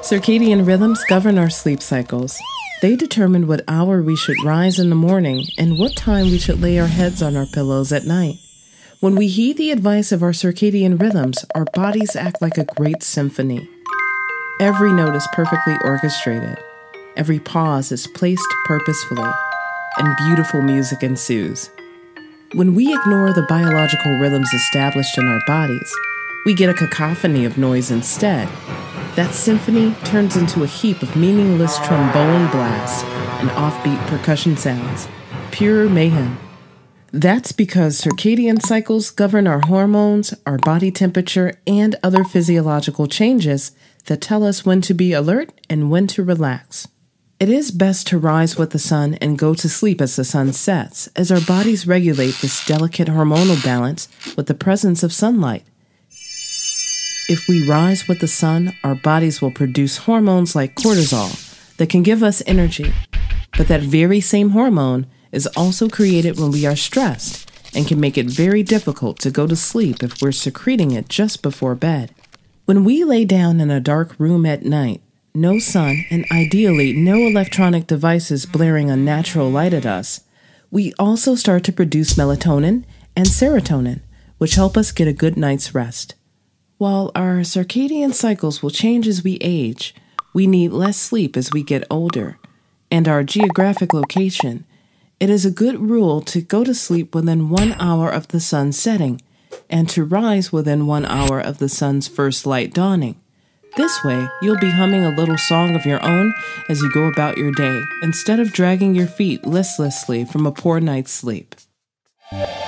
Circadian rhythms govern our sleep cycles. They determine what hour we should rise in the morning and what time we should lay our heads on our pillows at night. When we heed the advice of our circadian rhythms, our bodies act like a great symphony. Every note is perfectly orchestrated. Every pause is placed purposefully, and beautiful music ensues. When we ignore the biological rhythms established in our bodies, we get a cacophony of noise instead. That symphony turns into a heap of meaningless trombone blasts and offbeat percussion sounds. Pure mayhem. That's because circadian cycles govern our hormones, our body temperature, and other physiological changes that tell us when to be alert and when to relax. It is best to rise with the sun and go to sleep as the sun sets, as our bodies regulate this delicate hormonal balance with the presence of sunlight. If we rise with the sun, our bodies will produce hormones like cortisol that can give us energy. But that very same hormone is also created when we are stressed and can make it very difficult to go to sleep if we're secreting it just before bed. When we lay down in a dark room at night, no sun and ideally no electronic devices blaring unnatural light at us, we also start to produce melatonin and serotonin, which help us get a good night's rest. While our circadian cycles will change as we age, we need less sleep as we get older, and our geographic location, it is a good rule to go to sleep within 1 hour of the sun setting and to rise within 1 hour of the sun's first light dawning. This way, you'll be humming a little song of your own as you go about your day, instead of dragging your feet listlessly from a poor night's sleep.